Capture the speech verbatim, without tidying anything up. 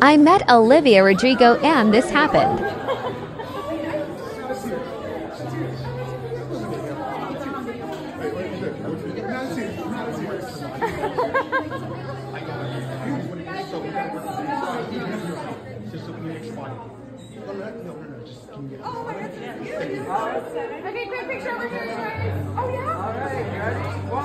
I met Olivia Rodrigo and this happened. Oh my goodness. Okay, quick picture over here, guys. Oh yeah? All right, you ready? One.